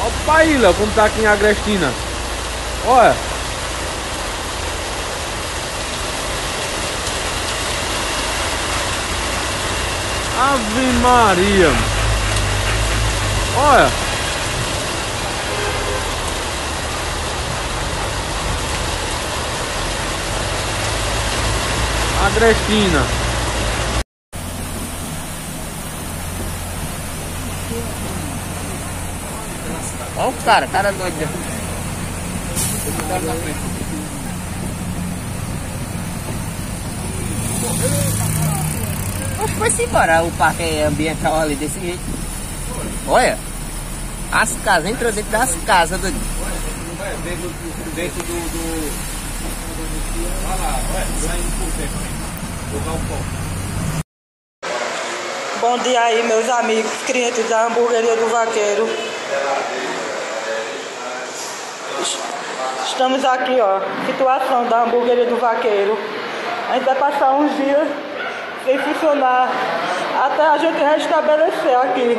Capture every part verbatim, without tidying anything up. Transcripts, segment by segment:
Opa aí, Léo, como tá aqui em Agrestina. Olha. Ave Maria. Olha. Agrestina. Olha o cara, cara doido. Oxe, vai-se embora o parque ambiental ali desse jeito. Olha, as casas, entrou dentro das casas, doido. Dentro, dentro do... do... Olha lá, olha, saindo por dentro. Vou dar um pouco. Bom dia aí, meus amigos, clientes da hamburgueria do Vaqueiro. Estamos aqui, ó, situação da hamburgueria do Vaqueiro. A gente vai passar uns dias sem funcionar até a gente restabelecer aqui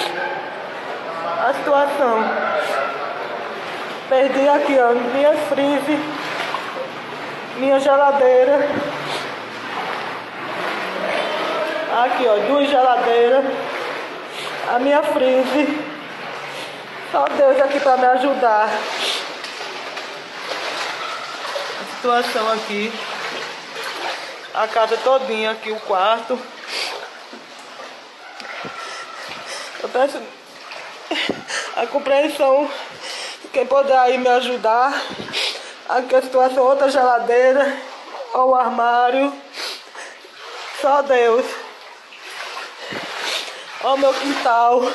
a situação. Perdi aqui, ó, minha freezer, minha geladeira. Aqui, ó, duas geladeiras, a minha freezer. Só Deus aqui para me ajudar. A situação aqui. A casa todinha aqui, o quarto. Eu peço a compreensão de quem puder aí me ajudar. Aqui a situação, outra geladeira, ó, o armário. Só Deus. Ó o meu quintal.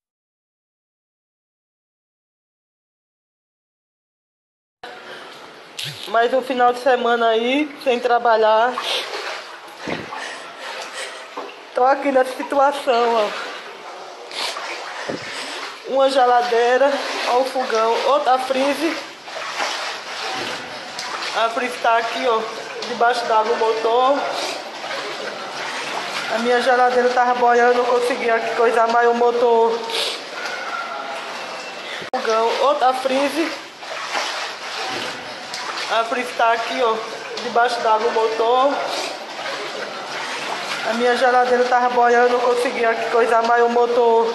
Mais um final de semana aí, sem trabalhar. Tô aqui nessa situação, ó. Uma geladeira, ó o fogão, outra freezer. A freezer tá aqui, ó, debaixo d'água o motor. A minha geladeira tava boiando, não conseguia coisar mais o motor. Fogão, outra freezer. A freezer tá aqui, ó, debaixo d'água o motor. A minha geladeira tava boiando, não conseguia coisar mais o motor.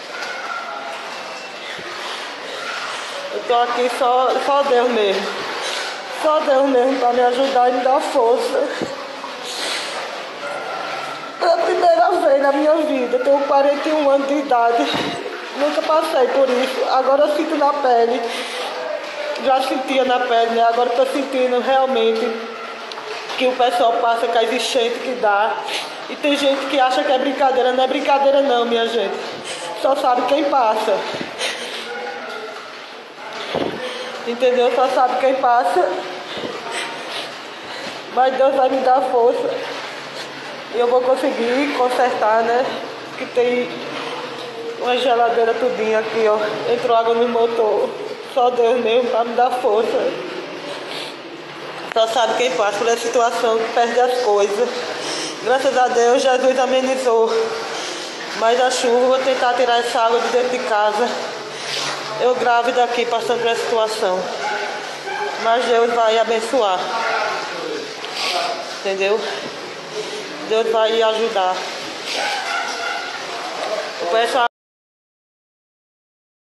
Eu tô aqui só, só Deus mesmo. Só Deus mesmo pra me ajudar e me dar força. Pela primeira vez na minha vida, tenho quarenta e um anos de idade, nunca passei por isso, agora eu sinto na pele, já sentia na pele, né? Agora estou sentindo realmente que o pessoal passa com as enchentes que dá, e tem gente que acha que é brincadeira, não é brincadeira não, minha gente, só sabe quem passa, entendeu? Só sabe quem passa, mas Deus vai me dar força. E eu vou conseguir consertar, né? Que tem uma geladeira tudinho aqui, ó. Entrou água no motor. Só Deus mesmo pra me dar força. Só sabe quem passa por essa situação, que perde as coisas. Graças a Deus, Jesus amenizou. Mas a chuva, vou tentar tirar essa água de dentro de casa. Eu grávida aqui, passando por essa situação. Mas Deus vai abençoar. Entendeu? Deus vai ajudar. O pessoal